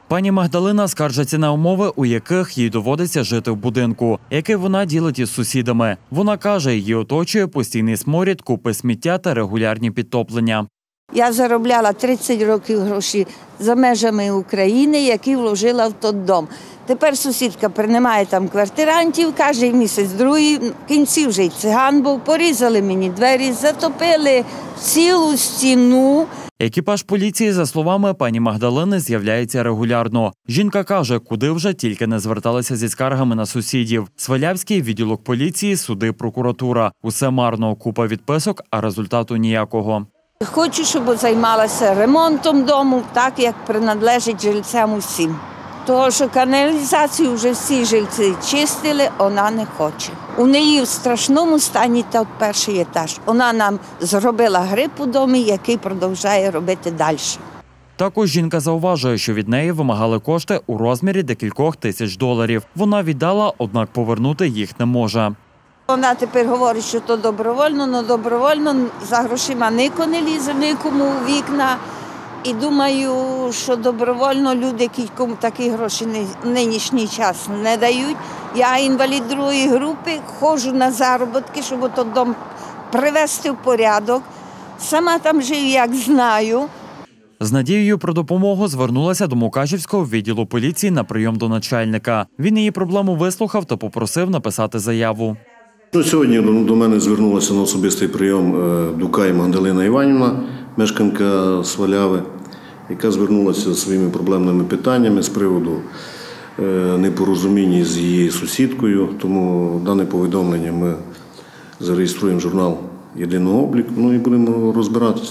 Пані Магдалина скаржиться на умови, у яких їй доводиться жити в будинку, який вона ділить із сусідами. Вона каже, її оточує постійний сморід, купи сміття та регулярні підтоплення. Я заробляла 30 років гроші за межами України, які вложила в той дом. Тепер сусідка приймає там квартирантів, каже місяць, другий, в кінці вже й циган був, порізали мені двері, затопили цілу стіну. Екіпаж поліції, за словами пані Магдалини, з'являється регулярно. Жінка каже, куди вже тільки не зверталися зі скаргами на сусідів. Свалявський, відділок поліції, суди, прокуратура. Усе марно, купа відписок, а результату ніякого. Хочу, щоб займалася ремонтом дому, так як приналежить жильцям усім. Тому що каналізацію вже всі жильці чистили, вона не хоче. У неї в страшному стані та перший етаж. Вона нам зробила гриб у домі, який продовжує робити далі. Також жінка зауважує, що від неї вимагали кошти у розмірі декількох тисяч доларів. Вона віддала, однак повернути їх не може. Вона тепер говорить, що то добровольно, але добровольно за грошима ніхто не лізе, нікому у вікна. І думаю, що добровольно люди, які такі гроші в нинішній час не дають. Я інвалід другої групи, ходжу на заробітки, щоб той дом привести в порядок. Сама там живу, як знаю. З надією про допомогу звернулася до Мукачівського відділу поліції на прийом до начальника. Він її проблему вислухав та попросив написати заяву. Сьогодні до мене звернулася на особистий прийом Дукай Магдалина Іванівна, мешканка Сваляви, яка звернулася зі своїми проблемними питаннями з приводу непорозуміння з її сусідкою. Тому дане повідомлення ми зареєструємо в журнал «Єдиного обліку», і будемо розбиратися.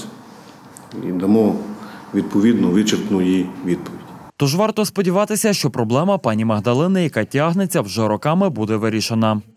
І дамо відповідну вичерпну їй відповідь. Тож варто сподіватися, що проблема пані Магдалини, яка тягнеться вже роками, буде вирішена.